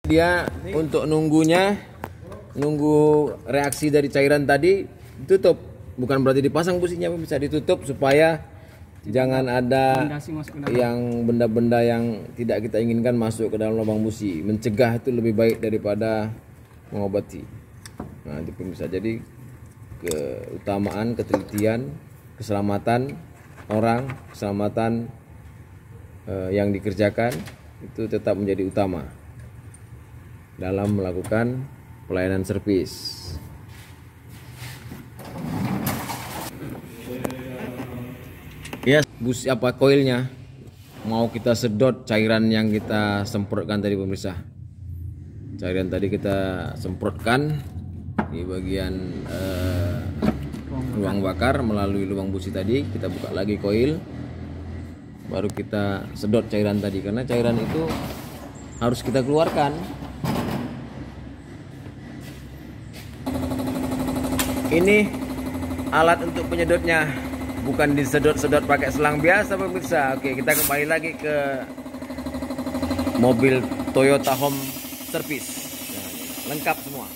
Dia untuk nunggu reaksi dari cairan tadi ditutup, bukan berarti dipasang businya, bisa ditutup supaya jangan ada yang benda-benda yang tidak kita inginkan masuk ke dalam lubang busi. Mencegah itu lebih baik daripada mengobati. Nah, itu bisa jadi keutamaan, ketelitian, keselamatan orang, keselamatan yang dikerjakan itu tetap menjadi utama dalam melakukan pelayanan servis. Ya, bus koilnya mau kita sedot cairan yang kita semprotkan tadi pemirsa. Cairan tadi kita semprotkan di bagian ruang bakar melalui lubang busi tadi. Kita buka lagi koil, baru kita sedot cairan tadi, karena cairan itu harus kita keluarkan. Ini alat untuk penyedotnya, bukan disedot-sedot pakai selang biasa pemirsa. Oke, kita kembali lagi ke mobil Toyota Home Service. Nah, lengkap semua.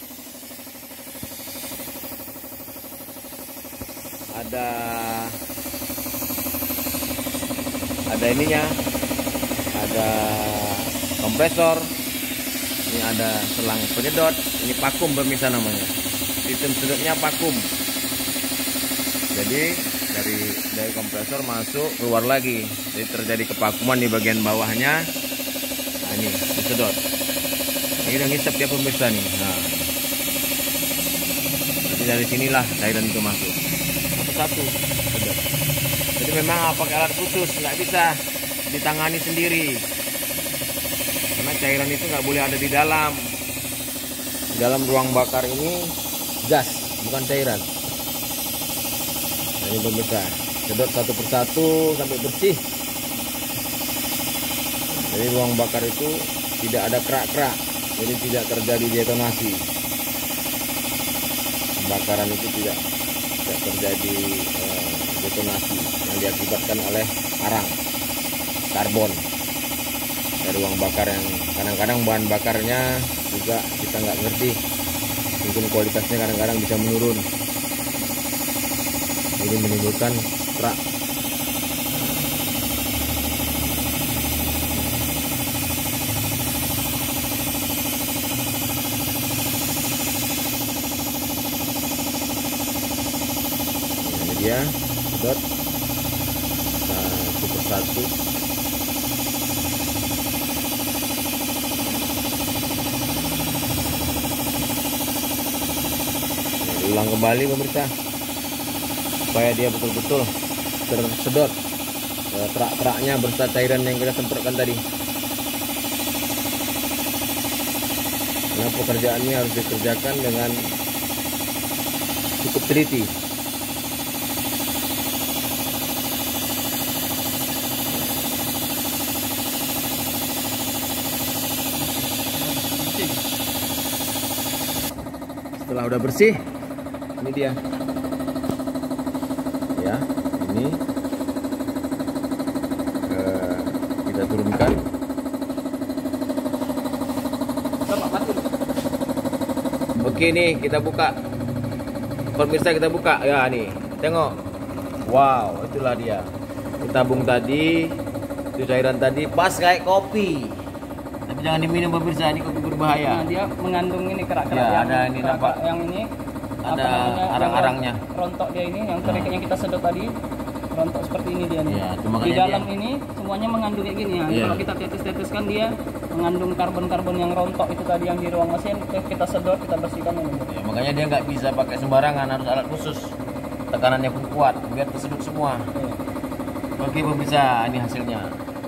Ada ininya, ada kompresor, ini ada selang penyedot, ini vakum pemirsa namanya. Sistem sedotnya vakum. Jadi dari kompresor masuk keluar lagi, jadi terjadi kevakuman di bagian bawahnya. Nah, ini disedot. Ini udah ngisep ya pemirsa nih. Nah, jadi dari sinilah cairan itu masuk satu-satu sedot. Jadi memang pakai alat khusus, nggak bisa ditangani sendiri, karena cairan itu nggak boleh ada di dalam. Di dalam ruang bakar ini gas, bukan cairan. Ini pemirsa, sedot satu persatu sampai bersih. Jadi ruang bakar itu tidak ada kerak-kerak, jadi tidak terjadi detonasi. Pembakaran itu tidak terjadi detonasi yang diakibatkan oleh arang karbon dari ruang bakar, yang kadang-kadang bahan bakarnya juga kita nggak ngerti, mungkin kualitasnya kadang-kadang bisa menurun. Ini menimbulkan kerak. Ini dia sedot satu persatu. Ulang kembali pemirsa, supaya dia betul-betul tersedot kerak-keraknya beserta cairan yang kita semprotkan tadi. Karena pekerjaan ini harus dikerjakan dengan cukup teliti. Setelah udah bersih, ini dia. Ya, ini kita turunkan. Oke, nih kita buka. Pemirsa, kita buka. Ya, nih. Tengok. Wow, itulah dia. Ditabung tadi, itu cairan tadi pas kayak kopi. Tapi jangan diminum pemirsa, ini kopi berbahaya. Nah, dia mengandung ini kerak-kerak ya, yang ada ini nampak. Yang ini Ada arang-arangnya. Rontok dia ini, yang kerik yang kita sedot tadi, rontok seperti ini dia nih. Ya, di dalam ini semuanya mengandung kayak gini ya. Ya. Kalau kita tetes-teteskan dia mengandung karbon-karbon yang rontok itu tadi yang di ruang mesin, kita sedot, kita bersihkan ini. Ya, makanya dia nggak bisa pakai sembarangan, harus alat khusus. Tekanannya pun kuat biar tersedot semua. Ya. Oke pemirsa, ini hasilnya.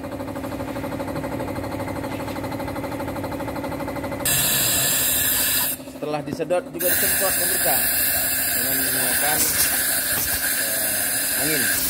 Setelah disedot juga disemprot pemirsa dengan menggunakan angin.